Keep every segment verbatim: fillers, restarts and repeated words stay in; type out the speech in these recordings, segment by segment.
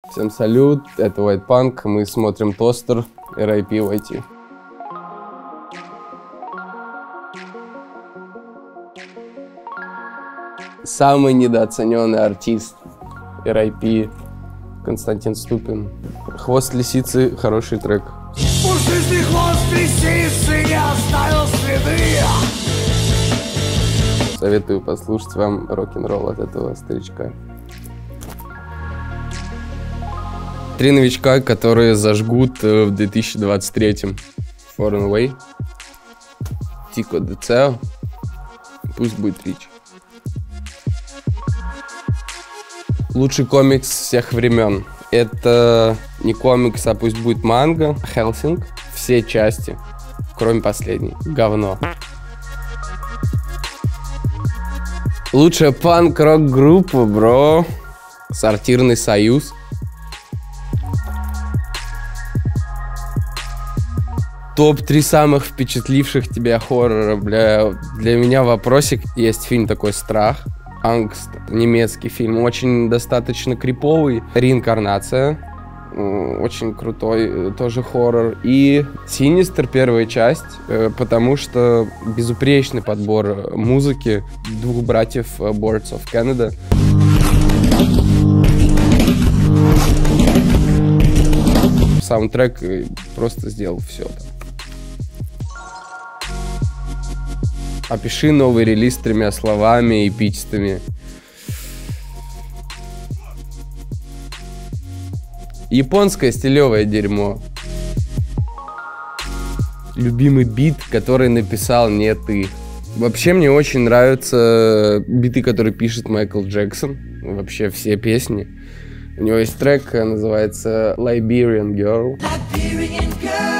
Всем салют, это White Punk, мы смотрим Тостер, эр ай пи уай ти. Самый недооцененный артист эр ай пи Константин Ступин. Хвост лисицы, хороший трек. У жизни хвост лисицы не оставил следы. Советую послушать вам рок-н-ролл от этого старичка. Три новичка, которые зажгут в две тысячи двадцать третьем. Foreign Way, Тико де Цео, пусть будет Рич. Лучший комикс всех времен. Это не комикс, а пусть будет манга. Хелсинг. Все части, кроме последней. Говно. Лучшая панк-рок-группа, бро. Сортирный союз. топ три самых впечатливших тебя хоррора, бля. Для меня вопросик. Есть фильм такой «Страх». Ангст, немецкий фильм, очень достаточно криповый. Реинкарнация, очень крутой тоже хоррор. И Синистер, первая часть, потому что безупречный подбор музыки двух братьев Boards of Canada. Саундтрек просто сделал все. Опиши новый релиз тремя словами, эпичными. Японское стилевое дерьмо. Любимый бит, который написал не ты. Вообще мне очень нравятся биты, которые пишет Майкл Джексон. Вообще все песни. У него есть трек, называется Liberian Girl. Liberian Girl.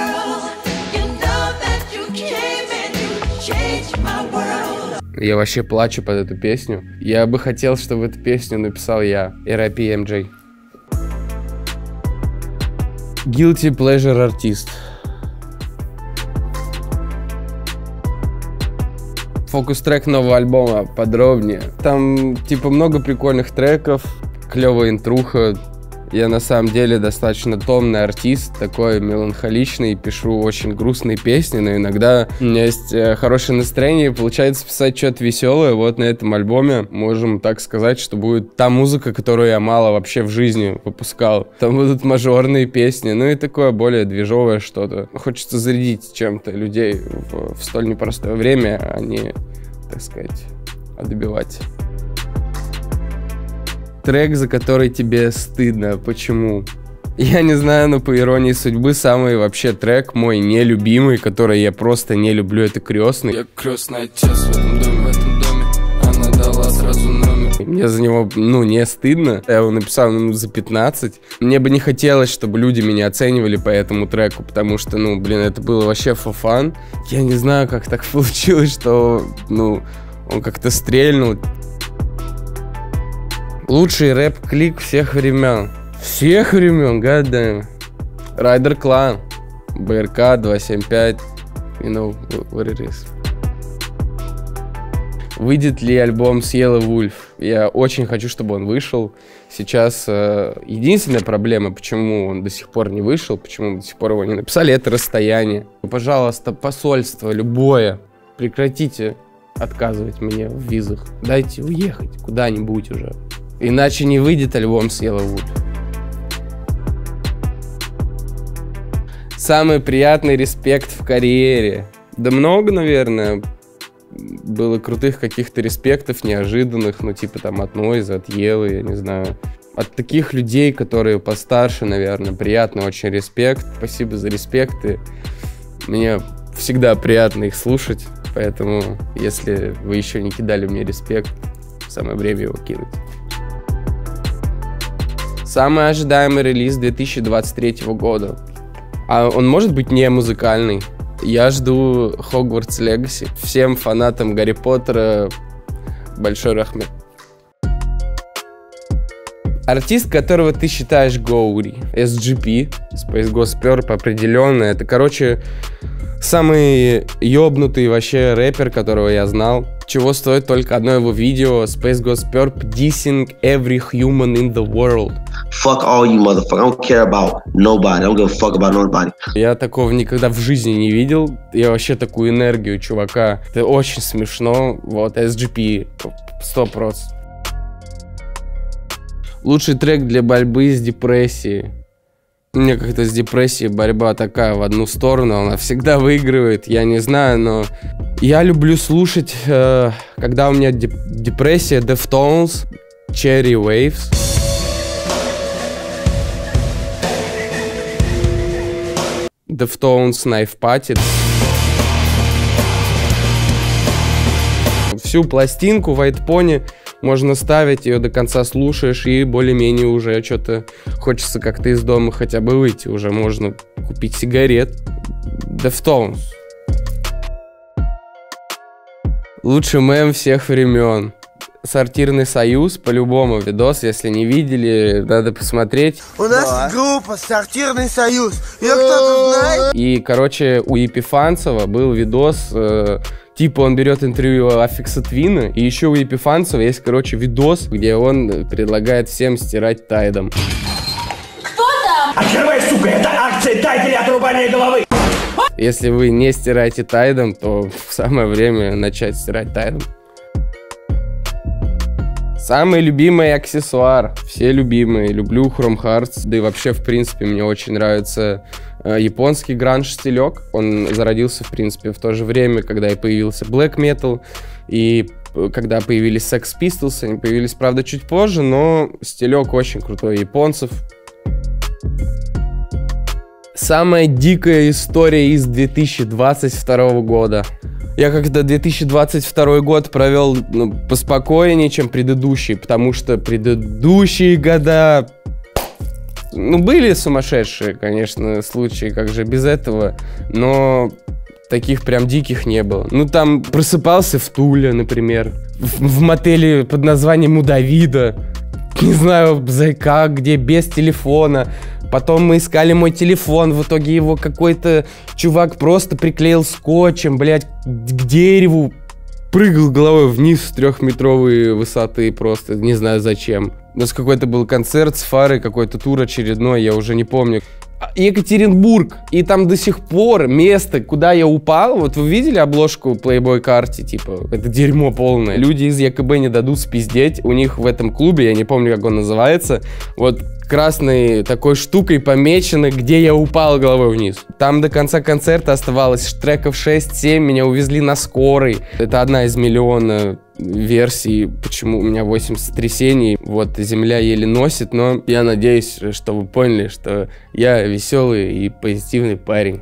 Я вообще плачу под эту песню. Я бы хотел, чтобы эту песню написал я, эр ай пи эм джей. Guilty Pleasure артист. Фокус-трек нового альбома, подробнее. Там типа много прикольных треков, клевая интруха. Я на самом деле достаточно томный артист, такой меланхоличный, пишу очень грустные песни, но иногда у меня есть хорошее настроение, и получается писать что-то веселое. Вот на этом альбоме можем так сказать, что будет та музыка, которую я мало вообще в жизни выпускал. Там будут мажорные песни, ну и такое более движовое что-то. Хочется зарядить чем-то людей в, в столь непростое время, а не, так сказать, отбивать. Трек, за который тебе стыдно. Почему? Я не знаю, но по иронии судьбы самый вообще трек мой нелюбимый, который я просто не люблю, это «Крестный». Я крестный отец в этом доме, в этом доме. Она дала сразу номер. Мне за него, ну, не стыдно. Я его написал минут за пятнадцать. Мне бы не хотелось, чтобы люди меня оценивали по этому треку, потому что, ну, блин, это было вообще for fun. Я не знаю, как так получилось, что, ну, он как-то стрельнул. Лучший рэп-клик всех времен. Всех времен, гадаем. Райдер Клан. бэ эр ка два семь пять. You know what it is. Выйдет ли альбом с Yellow Wolf? Я очень хочу, чтобы он вышел. Сейчас э, единственная проблема, почему он до сих пор не вышел, почему до сих пор его не написали, это расстояние. Пожалуйста, посольство любое, прекратите отказывать мне в визах. Дайте уехать куда-нибудь уже. Иначе не выйдет альбом с Yellow Wolf. Самый приятный респект в карьере. Да много, наверное. Было крутых каких-то респектов, неожиданных. Ну, типа там от Нойза, от Евы, я не знаю. От таких людей, которые постарше, наверное. Приятный очень респект. Спасибо за респекты. Мне всегда приятно их слушать. Поэтому, если вы еще не кидали мне респект, самое время его кинуть. Самый ожидаемый релиз две тысячи двадцать третьего года. А он может быть не музыкальный. Я жду Хогвартс Легаси. Всем фанатам Гарри Поттера большой рахмет. Артист, которого ты считаешь гоури. эс джи пи, Space Ghost Purp, определенно. Это, короче, самый ёбнутый вообще рэпер, которого я знал. Чего стоит только одно его видео. Space Ghost Purp dissing every human in the world. Fuck all you motherfuckers. I don't care about nobody. I don't give a fuck about nobody. Я такого никогда в жизни не видел. Я вообще такую энергию чувака. Это очень смешно. Вот, эс джи пи. сто процентов. Лучший трек для борьбы с депрессией. У меня как-то с депрессией борьба такая в одну сторону, она всегда выигрывает, я не знаю, но я люблю слушать, э, когда у меня деп депрессия, Deftones, Cherry Waves. Deftones, Knife Party. Всю пластинку White Pony можно ставить, ее до конца слушаешь, и более-менее уже что-то хочется как-то из дома хотя бы выйти. Уже можно купить сигарет. Deftones. Лучший мем всех времен. Сортирный союз, по-любому видос, если не видели, надо посмотреть. У нас да. группа Сортирный союз. Ее кто-то знает? И, короче, у Епифанцева был видос. Э Типа он берет интервью у Аффикса Твина, и еще у Епифанцева есть, короче, видос, где он предлагает всем стирать тайдом. Кто там? Открывай, сука, это акция «Тай для отрубания головы». Если вы не стираете тайдом, то самое время начать стирать тайдом. Самый любимый аксессуар. Все любимые. Люблю Chrome Hearts. Да и вообще, в принципе, мне очень нравится э, японский гранж-стилек. Он зародился, в принципе, в то же время, когда и появился Black Metal. И когда появились Sex Pistols. Они появились, правда, чуть позже, но стилек очень крутой японцев. Самая дикая история из две тысячи двадцать второго года. Я как-то две тысячи двадцать второй год провел ну, поспокойнее, чем предыдущий, потому что предыдущие года, ну, были сумасшедшие, конечно, случаи, как же без этого, но таких прям диких не было. Ну, там просыпался в Туле, например, в, в мотеле под названием у Давида, не знаю, зайка, где без телефона. Потом мы искали мой телефон, в итоге его какой-то чувак просто приклеил скотчем, блядь, к дереву. Прыгал головой вниз с трехметровой высоты просто, не знаю зачем. У нас какой-то был концерт с Фарой, какой-то тур очередной, я уже не помню. Екатеринбург, и там до сих пор место, куда я упал, вот вы видели обложку Playboy карте, типа, это дерьмо полное. Люди из ЕКБ не дадут спиздеть, у них в этом клубе, я не помню, как он называется, вот красной такой штукой помечено, где я упал головой вниз. Там до конца концерта оставалось треков шесть-семь, меня увезли на скорой. Это одна из миллиона версий, почему у меня восемь сотрясений. Вот, земля еле носит, но я надеюсь, что вы поняли, что я веселый и позитивный парень.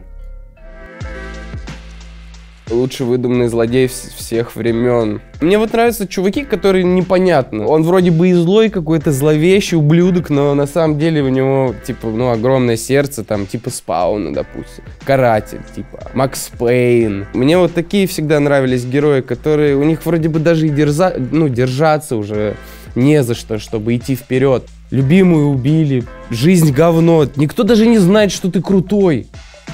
Лучший выдуманный злодей всех времен. Мне вот нравятся чуваки, которые непонятно. Он вроде бы и злой какой-то, зловещий ублюдок, но на самом деле у него, типа, ну, огромное сердце, там, типа Спауна, допустим. Каратель, типа, Макс Пейн. Мне вот такие всегда нравились герои, которые, у них вроде бы даже и дерза... ну, держаться уже не за что, чтобы идти вперед. Любимую убили, жизнь говно, никто даже не знает, что ты крутой.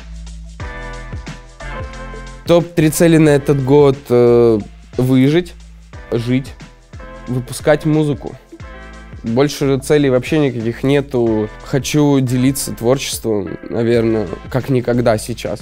топ три цели на этот год э, выжить, жить, выпускать музыку. Больше целей вообще никаких нету. Хочу делиться творчеством, наверное, как никогда сейчас.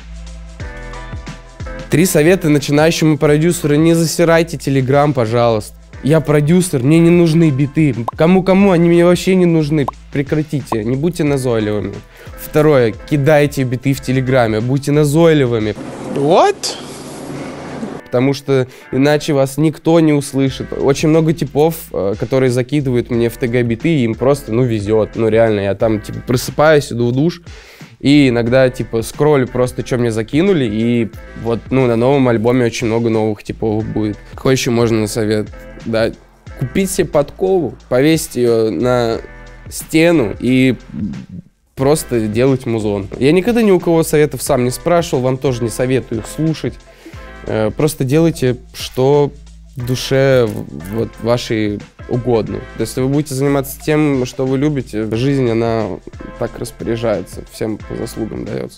Три совета начинающему продюсеру: не засирайте Телеграм, пожалуйста. Я продюсер, мне не нужны биты. Кому-кому они мне вообще не нужны. Прекратите, не будьте назойливыми. Второе, кидайте биты в Телеграме, будьте назойливыми. What? Потому что иначе вас никто не услышит. Очень много типов, которые закидывают мне в ТГ биты, и им просто, ну, везет. Ну, реально, я там, типа, просыпаюсь, иду в душ, и иногда, типа, скроллю просто, что мне закинули, и вот, ну, на новом альбоме очень много новых типов будет. Какой еще можно совет дать? Купить себе подкову, повесить ее на стену и просто делать музон. Я никогда ни у кого советов сам не спрашивал, вам тоже не советую их слушать. Просто делайте, что в душе вот вашей угодно. Если вы будете заниматься тем, что вы любите, жизнь, она так распоряжается, всем по заслугам дается.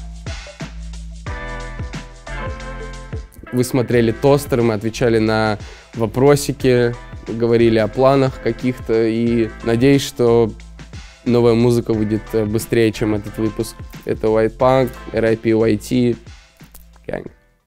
Вы смотрели тостер, мы отвечали на вопросики, говорили о планах каких-то, и надеюсь, что новая музыка выйдет быстрее, чем этот выпуск. Это White Punk, эр ай пи уай ти, Gang.